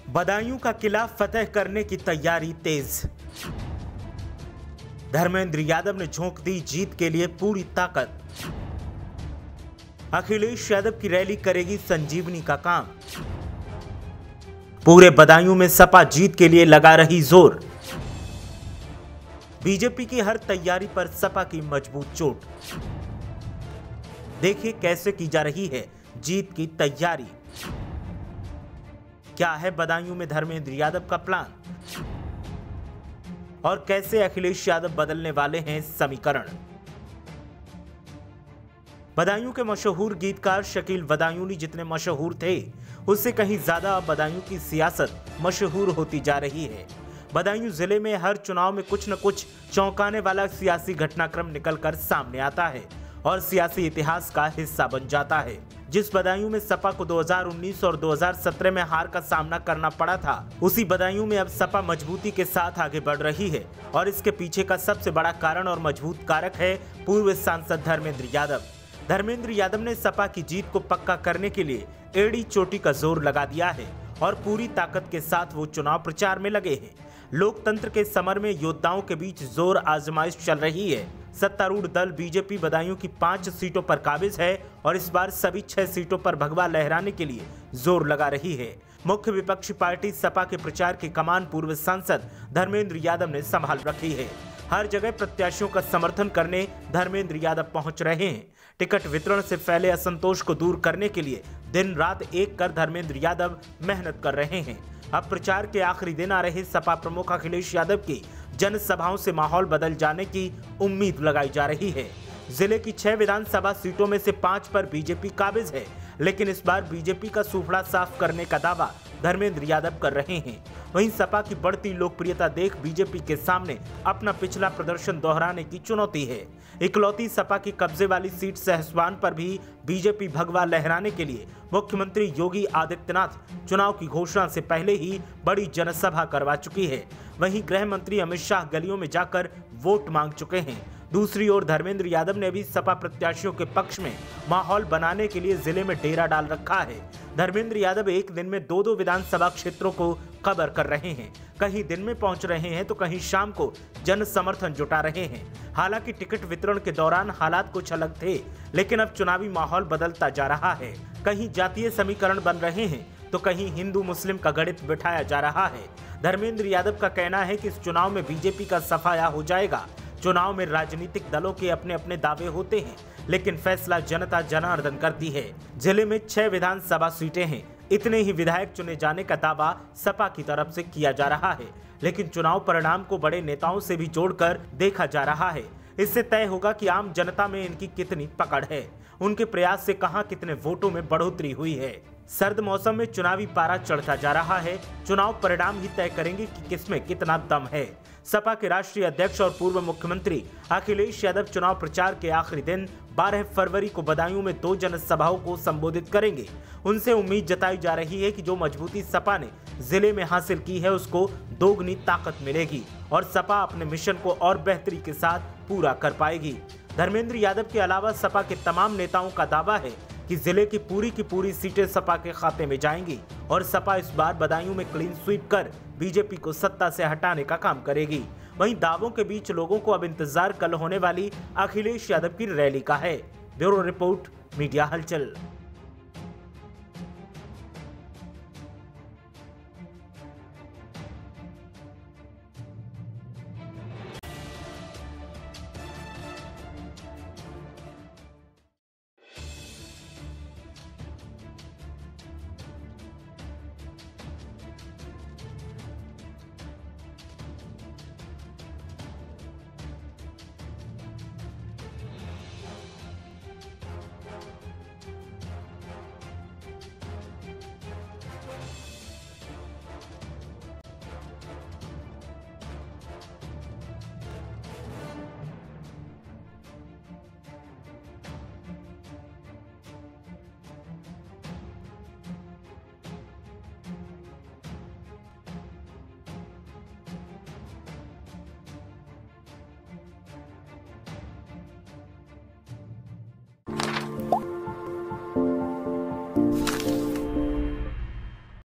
बदायूं का किला फतेह करने की तैयारी तेज। धर्मेंद्र यादव ने झोंक दी जीत के लिए पूरी ताकत। अखिलेश यादव की रैली करेगी संजीवनी का काम। पूरे बदायूं में सपा जीत के लिए लगा रही जोर। बीजेपी की हर तैयारी पर सपा की मजबूत चोट। देखिए कैसे की जा रही है जीत की तैयारी। क्या है बदायूं में धर्मेंद्र यादव का प्लान और कैसे अखिलेश यादव बदलने वाले हैं समीकरण। बदायूं के मशहूर गीतकार शकील बदायूंनी जितने मशहूर थे उससे कहीं ज्यादा बदायूं की सियासत मशहूर होती जा रही है। बदायूं जिले में हर चुनाव में कुछ न कुछ चौंकाने वाला सियासी घटनाक्रम निकलकर सामने आता है और सियासी इतिहास का हिस्सा बन जाता है। जिस बदायूं में सपा को 2019 और 2017 में हार का सामना करना पड़ा था, उसी बदायूं में अब सपा मजबूती के साथ आगे बढ़ रही है और इसके पीछे का सबसे बड़ा कारण और मजबूत कारक है पूर्व सांसद धर्मेंद्र यादव। धर्मेंद्र यादव ने सपा की जीत को पक्का करने के लिए एड़ी चोटी का जोर लगा दिया है और पूरी ताकत के साथ वो चुनाव प्रचार में लगे हैं। लोकतंत्र के समर में योद्धाओं के बीच जोर आजमाइश चल रही है। सत्तारूढ़ दल बीजेपी बदायूं की 5 सीटों पर काबिज है और इस बार सभी 6 सीटों पर भगवा लहराने के लिए जोर लगा रही है। मुख्य विपक्षी पार्टी सपा के प्रचार की कमान पूर्व सांसद धर्मेंद्र यादव ने संभाल रखी है। हर जगह प्रत्याशियों का समर्थन करने धर्मेंद्र यादव पहुंच रहे हैं। टिकट वितरण से फैले असंतोष को दूर करने के लिए दिन रात एक कर धर्मेंद्र यादव मेहनत कर रहे हैं। अब प्रचार के आखिरी दिन आ रहे सपा प्रमुख अखिलेश यादव की जनसभाओं से माहौल बदल जाने की उम्मीद लगाई जा रही है। जिले की 6 विधानसभा सीटों में से 5 पर बीजेपी काबिज है, लेकिन इस बार बीजेपी का सूफड़ा साफ करने का दावा धर्मेंद्र यादव कर रहे हैं। वहीं सपा की बढ़ती लोकप्रियता देख बीजेपी के सामने अपना पिछला प्रदर्शन दोहराने की चुनौती है। इकलौती सपा की कब्जे वाली सीट सहसवान पर भी बीजेपी भगवा लहराने के लिए मुख्यमंत्री योगी आदित्यनाथ चुनाव की घोषणा से पहले ही बड़ी जनसभा करवा चुकी है। वहीं गृह मंत्री अमित शाह गलियों में जाकर वोट मांग चुके हैं। दूसरी ओर धर्मेंद्र यादव ने भी सपा प्रत्याशियों के पक्ष में माहौल बनाने के लिए जिले में डेरा डाल रखा है। धर्मेंद्र यादव एक दिन में 2-2 विधानसभा क्षेत्रों को कवर कर रहे हैं। कहीं दिन में पहुंच रहे हैं तो कहीं शाम को जन समर्थन जुटा रहे हैं। हालांकि टिकट वितरण के दौरान हालात कुछ अलग थे, लेकिन अब चुनावी माहौल बदलता जा रहा है। कहीं जातीय समीकरण बन रहे हैं तो कहीं हिंदू मुस्लिम का गणित बिठाया जा रहा है। धर्मेंद्र यादव का कहना है कि इस चुनाव में बीजेपी का सफाया हो जाएगा। चुनाव में राजनीतिक दलों के अपने अपने दावे होते हैं, लेकिन फैसला जनता जनार्दन करती है। जिले में 6 विधानसभा सीटें हैं। इतने ही विधायक चुने जाने का दावा सपा की तरफ से किया जा रहा है, लेकिन चुनाव परिणाम को बड़े नेताओं से भी जोड़कर देखा जा रहा है। इससे तय होगा कि आम जनता में इनकी कितनी पकड़ है, उनके प्रयास से कहां कितने वोटों में बढ़ोतरी हुई है। सर्द मौसम में चुनावी पारा चढ़ता जा रहा है। चुनाव परिणाम ही तय करेंगे कि किसमें कितना दम है। सपा के राष्ट्रीय अध्यक्ष और पूर्व मुख्यमंत्री अखिलेश यादव चुनाव प्रचार के आखिरी दिन 12 फरवरी को बदायूं में 2 जनसभाओं को संबोधित करेंगे। उनसे उम्मीद जताई जा रही है कि जो मजबूती सपा ने जिले में हासिल की है उसको दोगुनी ताकत मिलेगी और सपा अपने मिशन को और बेहतरी के साथ पूरा कर पाएगी। धर्मेंद्र यादव के अलावा सपा के तमाम नेताओं का दावा है कि जिले की पूरी सीटें सपा के खाते में जाएंगी और सपा इस बार बदायूं में क्लीन स्वीप कर बीजेपी को सत्ता से हटाने का काम करेगी। वहीं दावों के बीच लोगों को अब इंतजार कल होने वाली अखिलेश यादव की रैली का है। ब्यूरो रिपोर्ट, मीडिया हलचल।